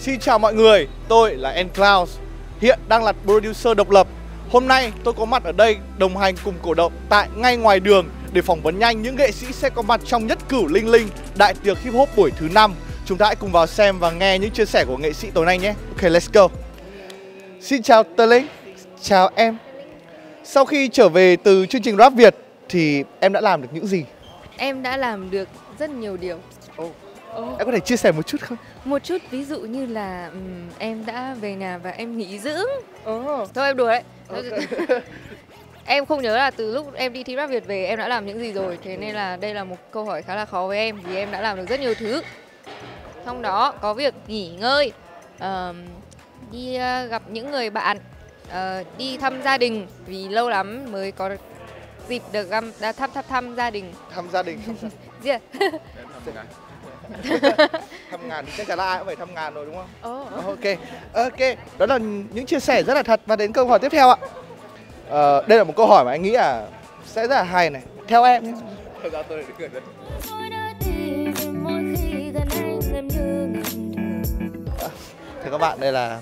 Xin chào mọi người, tôi là Ncloud, hiện đang là producer độc lập. Hôm nay tôi có mặt ở đây đồng hành cùng cổ động tại ngay ngoài đường để phỏng vấn nhanh những nghệ sĩ sẽ có mặt trong nhất cửu linh linh đại tiệc hip hop buổi thứ 5. Chúng ta hãy cùng vào xem và nghe những chia sẻ của nghệ sĩ tối nay nhé. Ok, let's go. Xin chào Tờ Linh, chào em. Sau khi trở về từ chương trình Rap Việt thì em đã làm được những gì? Em đã làm được rất nhiều điều. Em có thể chia sẻ một chút không? Một chút, ví dụ như là em đã về nhà và em nghỉ dưỡng. Thôi em đùa đấy. Em không nhớ là từ lúc em đi thi Rap Việt về em đã làm những gì rồi. Thế nên là đây là một câu hỏi khá là khó với em vì em đã làm được rất nhiều thứ. Trong đó có việc nghỉ ngơi, đi gặp những người bạn, đi thăm gia đình vì lâu lắm mới có dịp được thăm gia đình. Thăm gia đình. Gì à? Thăm ngàn thì chắc chắn là ai cũng phải thăm ngàn rồi đúng không? Ok, đó là những chia sẻ rất là thật. Và đến câu hỏi tiếp theo ạ. Đây là một câu hỏi mà anh nghĩ là sẽ rất là hay này. Theo em nhé. Thưa các bạn, đây là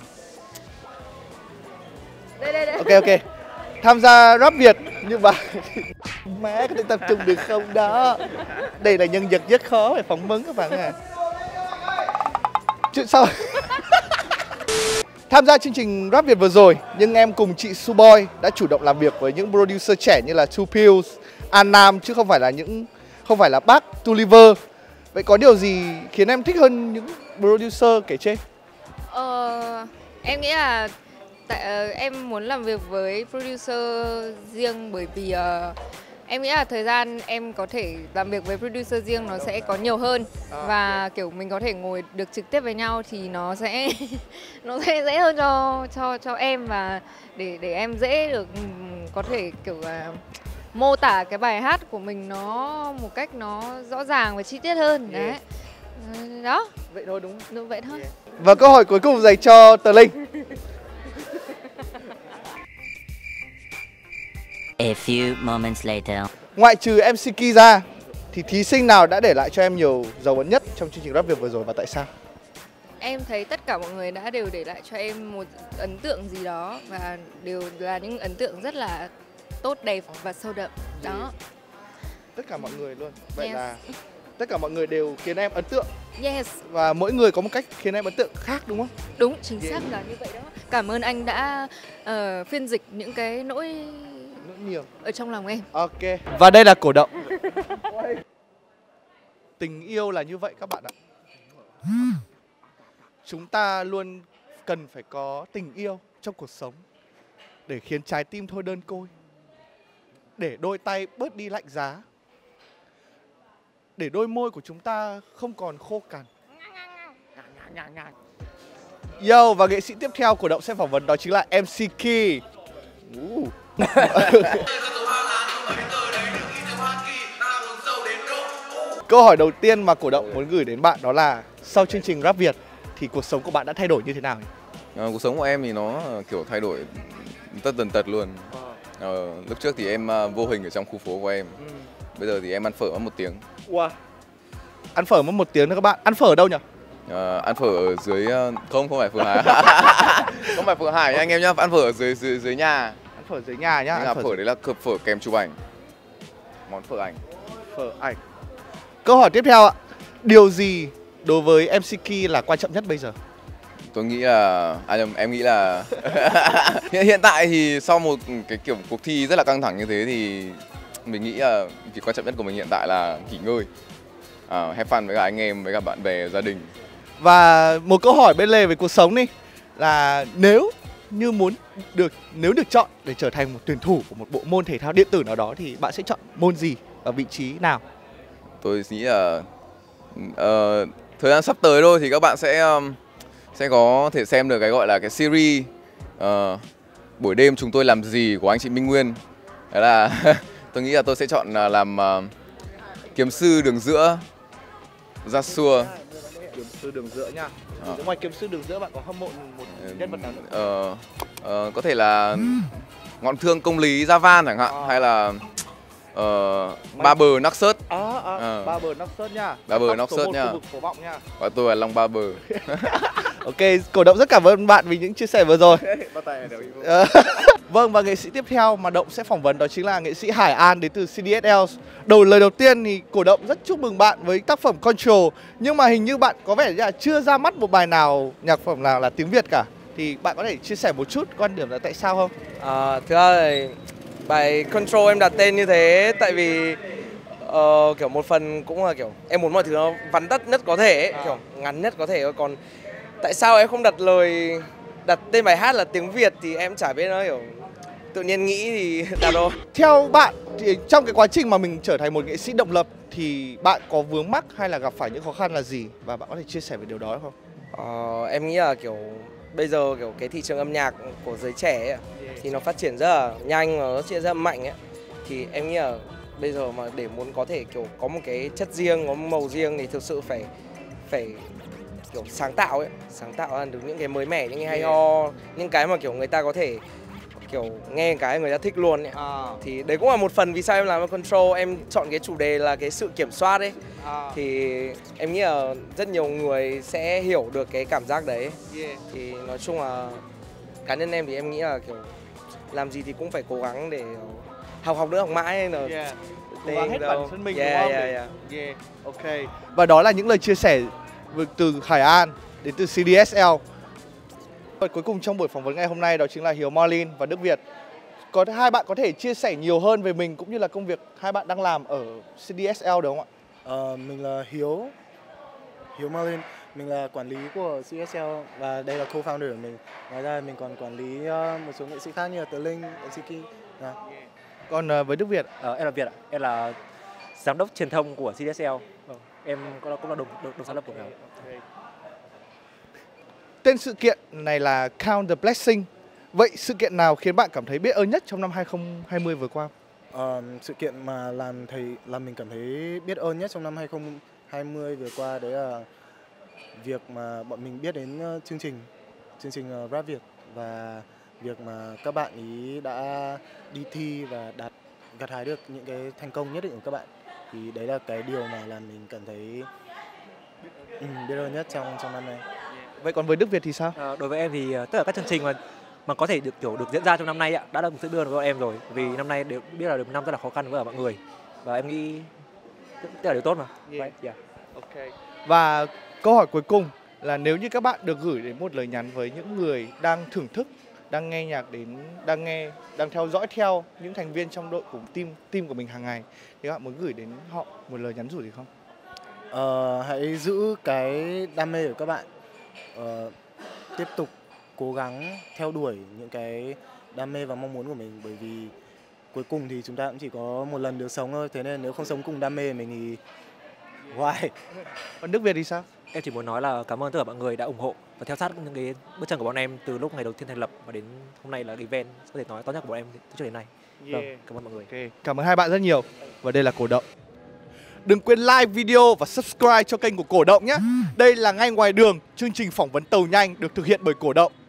Đây. Ok. Tham gia Rap Việt nhưng mà má có thể tập trung được không đó. Đây là nhân vật rất khó để phỏng vấn các bạn à. Chuyện sau tham gia chương trình Rap Việt vừa rồi, nhưng em cùng chị Suboy đã chủ động làm việc với những producer trẻ như là Two Pills, An Nam chứ không phải là bác Tuliver. Vậy có điều gì khiến em thích hơn những producer kể trên? Em nghĩ là em muốn làm việc với producer riêng bởi vì em nghĩ là thời gian em có thể làm việc với producer riêng nó sẽ có nhiều hơn và kiểu mình có thể ngồi được trực tiếp với nhau thì nó sẽ dễ hơn cho em và để em dễ được có thể kiểu mô tả cái bài hát của mình nó một cách nó rõ ràng và chi tiết hơn đấy. Đó. Vậy thôi đúng không? Đúng vậy thôi. Và câu hỏi cuối cùng dành cho Tờ Linh. A few moments later. Ngoại trừ MC Ki ra thì thí sinh nào đã để lại cho em nhiều dấu ấn nhất trong chương trình Rap Việt vừa rồi và tại sao? Em thấy tất cả mọi người đều để lại cho em một ấn tượng gì đó và đều là những ấn tượng rất là tốt đẹp và sâu đậm. Đó. Tất cả mọi người luôn. Vậy Yes. là tất cả mọi người đều khiến em ấn tượng. Yes. Và mỗi người có một cách khiến em ấn tượng khác đúng không? Đúng, chính xác là như vậy đó. Cảm ơn anh đã phiên dịch những cái nỗi Nhiều ở trong lòng em. Ok. Và đây là cổ động. Tình yêu là như vậy các bạn ạ. Chúng ta luôn cần phải có tình yêu trong cuộc sống để khiến trái tim thôi đơn côi, để đôi tay bớt đi lạnh giá, để đôi môi của chúng ta không còn khô cằn. Yo, và nghệ sĩ tiếp theo cổ động sẽ phỏng vấn đó chính là MC Ki. Câu hỏi đầu tiên mà cổ động muốn gửi đến bạn đó là sau chương trình Rap Việt thì cuộc sống của bạn đã thay đổi như thế nào nhỉ? Cuộc sống của em thì nó kiểu thay đổi tất tần tật luôn. Lúc trước thì em vô hình ở trong khu phố của em. Bây giờ thì em ăn phở mất 1 tiếng. Wow. Ăn phở mất 1 tiếng nữa các bạn. Ăn phở ở đâu nhỉ? Ăn phở ở dưới không phải Phượng Hải. Không phải Phượng Hải nha anh em nhá, ăn phở ở dưới nhà. Ăn phở dưới nhà nhá. Ăn phở đấy là phở kèm chụp ảnh. Món phở ảnh. Phở ảnh. Câu hỏi tiếp theo ạ. Điều gì đối với MC Ki là quan trọng nhất bây giờ? Tôi nghĩ là em nghĩ là hiện tại thì sau một cái kiểu cuộc thi rất là căng thẳng như thế thì mình nghĩ là việc quan trọng nhất của mình hiện tại là nghỉ ngơi, have fun với cả anh em, với cả bạn bè, gia đình. Và một câu hỏi bên lề về cuộc sống đi là nếu được chọn để trở thành một tuyển thủ của một bộ môn thể thao điện tử nào đó thì bạn sẽ chọn môn gì và vị trí nào? Tôi nghĩ là thời gian sắp tới thôi thì các bạn sẽ có thể xem được cái gọi là cái series buổi đêm chúng tôi làm gì của anh chị Minh Nguyên. Đó là tôi nghĩ là tôi sẽ chọn làm kiếm sư đường giữa ra xua. Kiếm sư đường giữa nha. Ngoài kiếm sư đường giữa bạn có hâm mộ một nhân vật nào nữa? Có thể là ngọn thương công lý Gia Van chẳng hạn, hay là Ba Bờ Naxos. Ba Bờ Naxos nha. Ba Bờ Naxos nha. Phố Vọng nha. Và tôi là Long Ba Bờ. Ok, cổ động rất cảm ơn bạn vì những chia sẻ vừa rồi. Vâng, và nghệ sĩ tiếp theo mà Động sẽ phỏng vấn đó chính là nghệ sĩ Hải An đến từ CDSL. Lời đầu tiên thì cổ động rất chúc mừng bạn với tác phẩm Control. Nhưng mà hình như bạn có vẻ là chưa ra mắt một bài nào, nhạc phẩm nào là tiếng Việt cả. Thì bạn có thể chia sẻ một chút quan điểm là tại sao không? Thực ra thì bài Control em đặt tên như thế tại vì kiểu một phần cũng là kiểu em muốn mọi thứ nó vắn tắt nhất có thể ấy, kiểu ngắn nhất có thể thôi. Còn tại sao em không đặt tên bài hát là tiếng Việt thì em chả biết nữa, kiểu tự nhiên nghĩ thì đặt thôi. Theo bạn thì trong cái quá trình mà mình trở thành một nghệ sĩ độc lập thì bạn có vướng mắc hay là gặp phải những khó khăn là gì, và bạn có thể chia sẻ về điều đó không? Em nghĩ là kiểu bây giờ kiểu cái thị trường âm nhạc của giới trẻ ấy, thì nó phát triển rất là nhanh và nó phát triển rất là mạnh ấy. Thì em nghĩ là bây giờ mà để muốn có thể kiểu có một cái chất riêng, có một màu riêng thì thực sự phải kiểu sáng tạo ra được những cái mới mẻ, những cái hay ho, những cái mà kiểu người ta có thể kiểu nghe cái người ta thích luôn ấy. Thì đấy cũng là một phần vì sao em làm Control, em chọn cái chủ đề là cái sự kiểm soát ấy. Thì em nghĩ là rất nhiều người sẽ hiểu được cái cảm giác đấy. Thì nói chung là cá nhân em thì em nghĩ là kiểu làm gì thì cũng phải cố gắng để học nữa, học mãi là cố gắng hết bản thân mình, đúng không? Ok. Và đó là những lời chia sẻ từ Hải An đến từ CDSL. Và cuối cùng trong buổi phỏng vấn ngày hôm nay đó chính là Hiếu Marlin và Đức Việt. Có hai bạn có thể chia sẻ nhiều hơn về mình cũng như là công việc hai bạn đang làm ở CDSL được không ạ? Mình là Hiếu Marlin, mình là quản lý của CDSL và đây là co-founder của mình. Ngoài ra mình còn quản lý một số nghệ sĩ khác như là Tớ Linh, NCK. Còn với Đức Việt? Em là Việt ạ, em là giám đốc truyền thông của CDSL. Em cũng là đồng sáng lập của nó. Tên sự kiện này là Count the Blessing. Vậy sự kiện nào khiến bạn cảm thấy biết ơn nhất trong năm 2020 vừa qua? Sự kiện mà làm mình cảm thấy biết ơn nhất trong năm 2020 vừa qua đấy là việc mà bọn mình biết đến chương trình Rap Việt, và việc mà các bạn ý đã đi thi và gặt hái được những cái thành công nhất định của các bạn. Thì đấy là cái điều mà làm mình cảm thấy biết ơn nhất trong năm nay. Vậy còn với Đức Việt thì sao? Đối với em thì tất cả các chương trình mà có thể được diễn ra trong năm nay ạ, đã là một sự biết ơn của em rồi. Vì năm nay đều biết là được một năm rất là khó khăn với mọi người, và em nghĩ tất là điều tốt mà. Ok. Và câu hỏi cuối cùng là nếu như các bạn được gửi đến một lời nhắn với những người đang thưởng thức, đang nghe nhạc đang theo dõi theo những thành viên trong đội của team của mình hàng ngày, thì các bạn muốn gửi đến họ một lời nhắn nhủ gì không? Hãy giữ cái đam mê của các bạn, tiếp tục cố gắng theo đuổi những cái đam mê và mong muốn của mình, bởi vì cuối cùng thì chúng ta cũng chỉ có một lần được sống thôi. Thế nên nếu không sống cùng đam mê của mình thì why? Còn Đức Việt thì sao? Em chỉ muốn nói là cảm ơn tất cả mọi người đã ủng hộ và theo sát những cái bước chân của bọn em từ lúc ngày đầu tiên thành lập và đến hôm nay là event có thể nói to nhất của bọn em từ trước đến nay. Vâng, cảm ơn mọi người. Okay. Cảm ơn hai bạn rất nhiều. Và đây là Cổ Động. Đừng quên like video và subscribe cho kênh của Cổ Động nhé. Đây là Ngay Ngoài Đường, chương trình phỏng vấn tàu nhanh được thực hiện bởi Cổ Động.